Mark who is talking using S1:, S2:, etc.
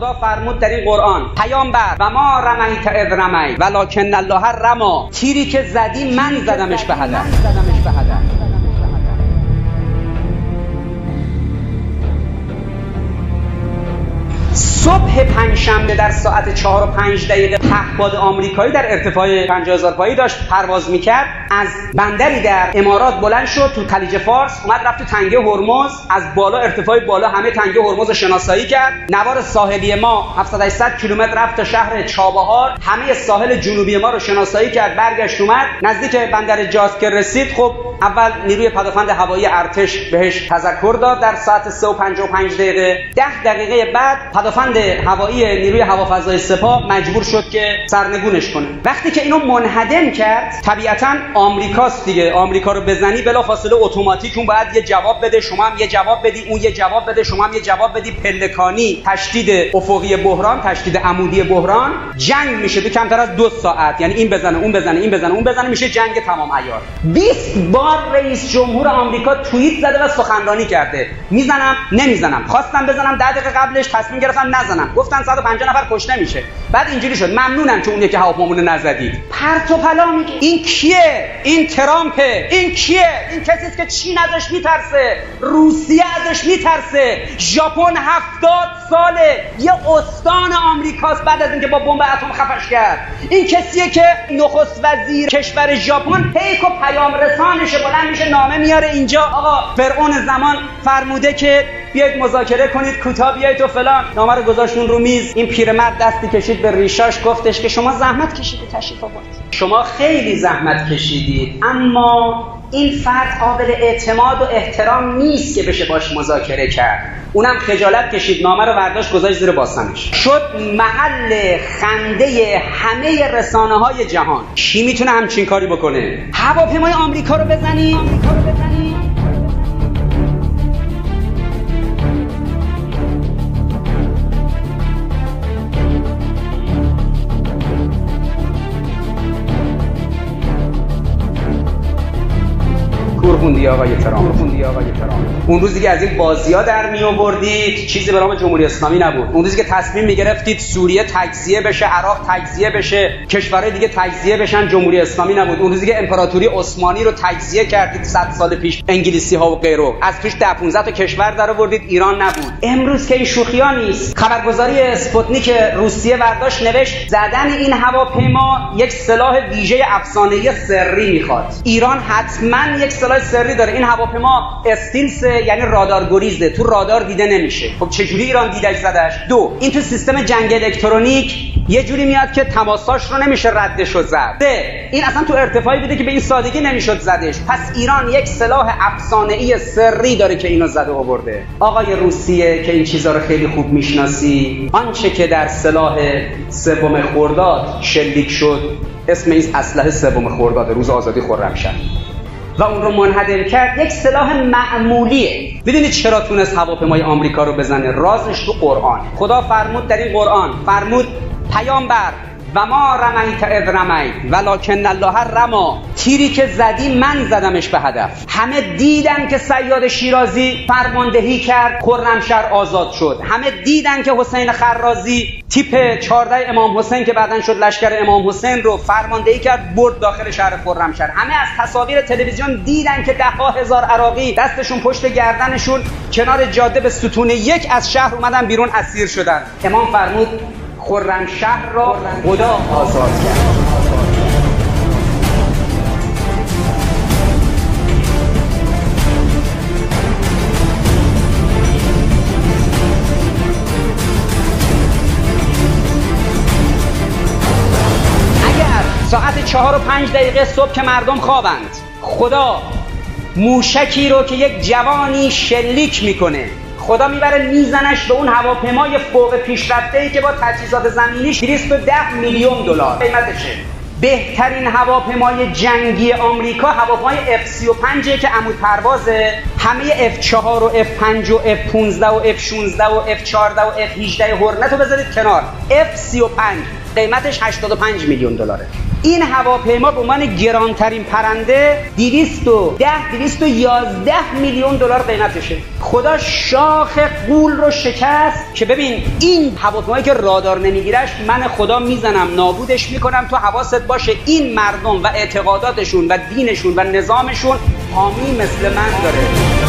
S1: خدا فرمود در این قرآن پیامبر و ما رمیت اذ رمیت ولکن الله رمی، تیری که زدی من زدمش به هدف. صبح پنجشنبه در ساعت 4 و 5 دقیقه پهپاد آمریکایی در ارتفاع 50,000 پایی داشت پرواز میکرد، از بندری در امارات بلند شد تو خلیج فارس، اومد رفت تو تنگه هرمز، از بالا ارتفاع بالا همه تنگه هرمز رو شناسایی کرد. نوار ساحلی ما 700-800 کیلومتر رفت تا شهر چابهار، همه ساحل جنوبی ما رو شناسایی کرد، برگشت اومد نزدیک بندر جاز که رسید. خب اول نیروی پدافند هوایی ارتش بهش تذکر داد در ساعت 3 و 55 دقیقه. 10 دقیقه بعد پدافند هوایی نیروی هوافضای سپاه مجبور شد که سرنگونش کنه. وقتی که اینو منهدم کرد، طبیعتاً آمریکاست دیگه، آمریکا رو بزنی بلافاصله اتوماتیک اون باید یه جواب بده، شما هم یه جواب بدی، اون یه جواب بده، شما هم یه جواب بدی، پلکانی تشدید افقی بحران، تشدید عمودی بحران، جنگ میشه تو کمتر از 2 ساعت. یعنی این بزنه اون بزنه این بزنه اون بزنه، میشه جنگ تمام عیار. 20 بار رئیس جمهور آمریکا توییت زده و سخنرانی کرده، میزنم نمیزنم، خواستم بزنم 10 دقیقه قبلش تصمیم گرفتم نزنم، گفتن 150 نفر کشته میشه، بعد اینجوری شد ممنونم که اون یکی هواپیمامون نزدید. پرت و پلا میگه. این کیه؟ این ترامپه. این کیه؟ این کسی است که چین ازش میترسه، روسیه ازش میترسه، ژاپن 70 ساله یه استان آمریکاست بعد از اینکه با بمب اتم خفش کرد. این کسیه که نخست وزیر کشور ژاپن پیک و پیام رسانشه بلند میشه نامه میاره اینجا، آقا فرعون زمان فرموده که بیاید مذاکره کنید، کوتاه بیاید و فلان. نامه رو گذاشتون رو میز. این پیرمرد دستی کشید به ریشاش، گفتش که شما زحمت کشیدید تشریف آوردید، شما خیلی زحمت کشیدید، اما این فرد قابل اعتماد و احترام نیست که بشه باش مذاکره کرد. اونم خجالت کشید، نامه رو برداشت گذاشت زیر باسنش، شد محل خنده همه رسانه‌های جهان. کی میتونه همچین کاری بکنه؟ هواپیمای آمریکا رو بزنی؟ کورخوندی آقای ترامپ. اون روزی که از این بازی‌ها در میآوردید چیزی به نام جمهوری اسلامی نبود. اون روزی که تصمیم میگرفتید سوریه تجزیه بشه، عراق تجزیه بشه، کشورهای دیگه تجزیه بشن، جمهوری اسلامی نبود. اون روزی که امپراتوری عثمانی رو تجزیه کردید 100 سال پیش، انگلیسی‌ها و غیره، از توش 10-15 تا کشور درآوردید، ایران نبود. امروز که این شوخی‌ها نیست. خبرگزاری اسپوتنیک روسیه برداشت نوشت زدن این هواپیما یک سلاح ویژه افسانه‌ای سری میخواد. ایران حتما یک سلاح سری داره. این هواپیما استیلز یعنی رادار گریزه، تو رادار دیده نمیشه. خب چجوری ایران دیدش زدش؟ 2 این تو سیستم جنگ الکترونیک یه جوری میاد که تماساش رو نمیشه ردش زد. 3 این اصلا تو ارتفاعی بوده که به این سادگی نمیشد زدش. پس ایران یک سلاح افسانه‌ای سری داره که اینو زده آورده. آقای روسیه که این چیزا رو خیلی خوب میشناسی، آنچه که در سلاح 3 خرداد شلیک شد اسم این اسلحه 3 خرداد، روز آزادی خرمشهر، و اون رو منهدم کرد، یک سلاح معمولیه. میدونید چرا تونست هواپیمای آمریکا رو بزنه؟ رازش تو قرآن. خدا فرمود در این قرآن، فرمود پیامبر و ما رمیت اذ رمیت ولکن الله رمی، تیری که زدی من زدمش به هدف. همه دیدن که صیاد شیرازی فرماندهی کرد، خرمشهر آزاد شد. همه دیدن که حسین خرازی تیپ 14 امام حسین که بعدن شد لشکر امام حسین رو فرماندهی کرد، برد داخل شهر خرمشهر. همه از تصاویر تلویزیون دیدن که 10,000 عراقی دستشون پشت گردنشون کنار جاده به ستون 1 از شهر اومدن بیرون، اسیر شدن. امام فرمود خرمشهر را خدا آزاد کرد. ساعت 4 و 5 دقیقه صبح که مردم خوابند، خدا موشکی رو که یک جوانی شلیک میکنه، خدا میبره میزنش به اون هواپیمای فوق پیشرفته‌ای که با تجهیزات زمینیش 210 میلیون دلار قیمتشه. بهترین هواپیمای جنگی آمریکا هواپیمای F-35 که عمود پروازه. همه F-4 و F-5 و F-15 و F-16 و F-14 و F-18 هورنت رو بذارید کنار. F-35 قیمتش 85 میلیون دلاره. این هواپیما به عنوان گرانترین پرنده 211 میلیون دلار قیمتشه. خدا شاخ غول رو شکست که ببین این هواپیمایی که رادار نمیگیرش من خدا میزنم نابودش میکنم. تو حواست باشه این مردم و اعتقاداتشون و دینشون و نظامشون حامی مثل من داره.